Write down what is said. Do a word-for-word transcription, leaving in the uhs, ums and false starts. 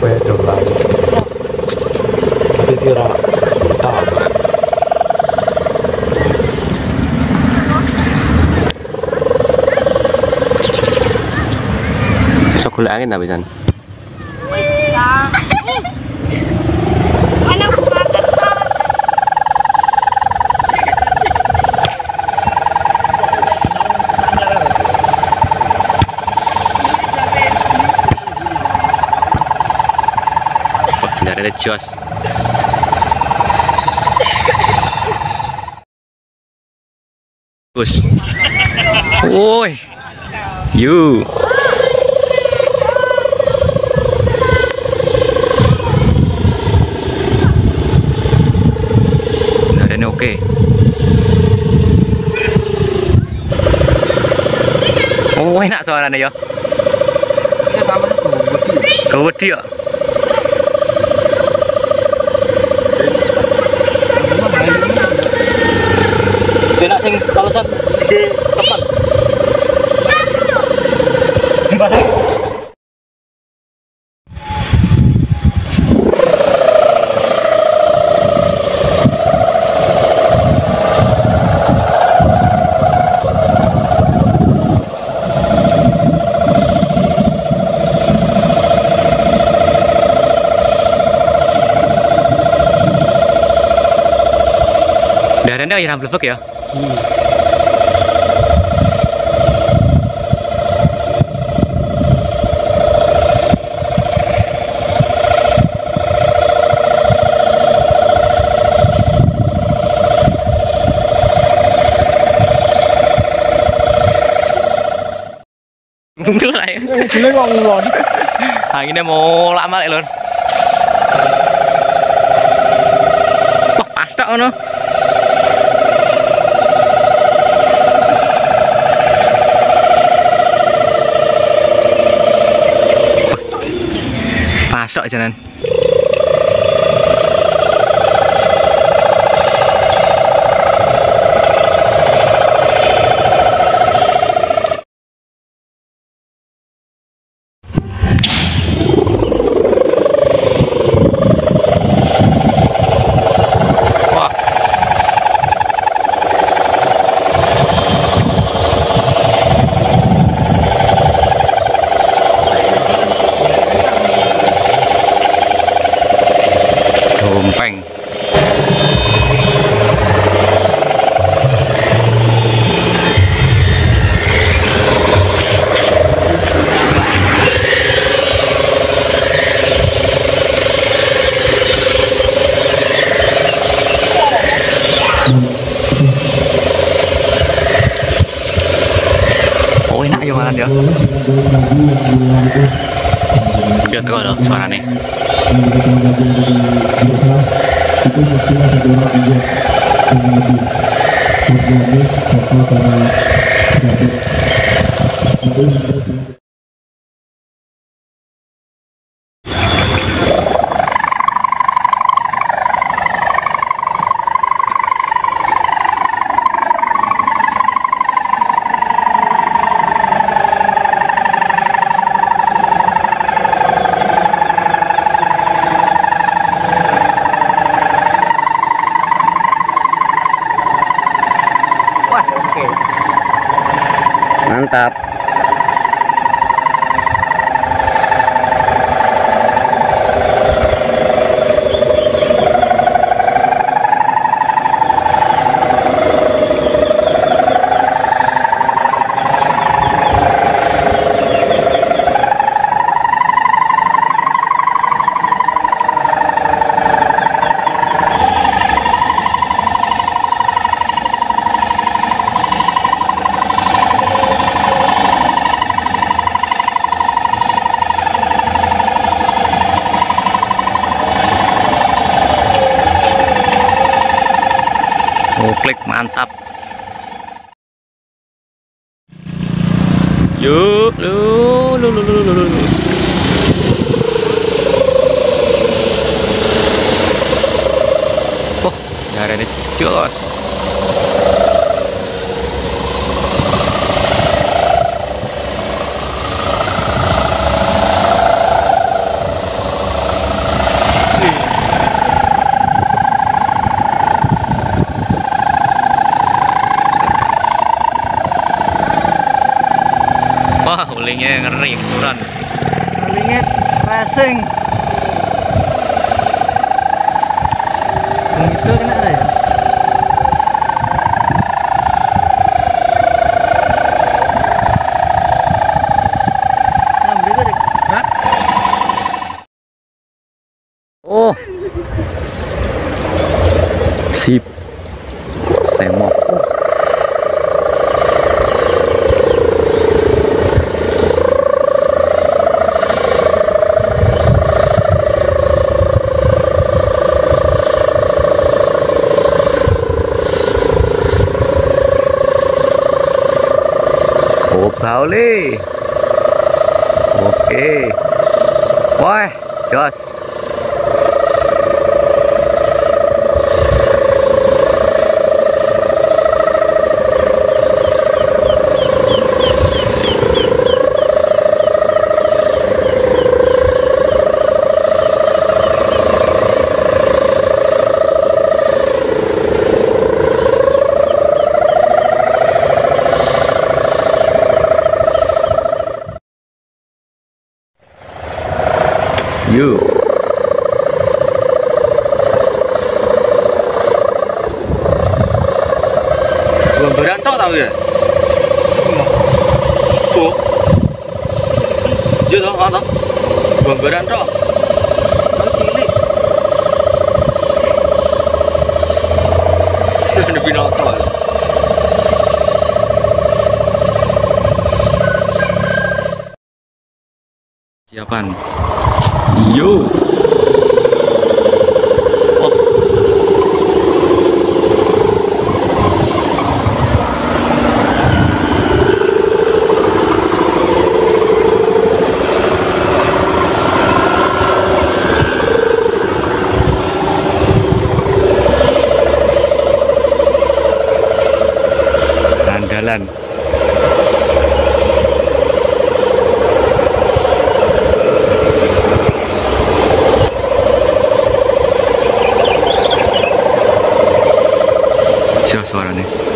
Wedolan. Tapi kira tahu. Sok gula angin apa Jan? Mana buka kertas? Ada jos. Bus. Woi. You. Nah, ini oke. Oh, enak suaranya ya. Ini sama kewedi. Kewedi ya. Enak sing kalesan di depan. Di pasar. Darahnya ayam blebek ya. Hmm. Mundur lah ya. Gila kok ngulon. Anginnya mau lama ya lon. Wah pasta ono. Pasok jalan. Tumpeng. Oh enak ya makan dia. Lihat tuh ada suaranya. Itu mestinya ada orang juga yang lebih berani atau karena mantap. Klik mantap. Yuk, lu lu lu lu lu. Oh, nyari ini jos. Wah, ulingnya ngeri kesuran. Ulingnya racing. Itu kena ada ya? Oh, sip, semok. Oh, Pauli. Oke. Wah, jos. You. Gambaran tok tau ya? Tuh. Iya toh, ana. Gambaran tok. Kau cilik. Ada binoto. Siapan. Yo. Oh. Andalan. Siapa suaranya?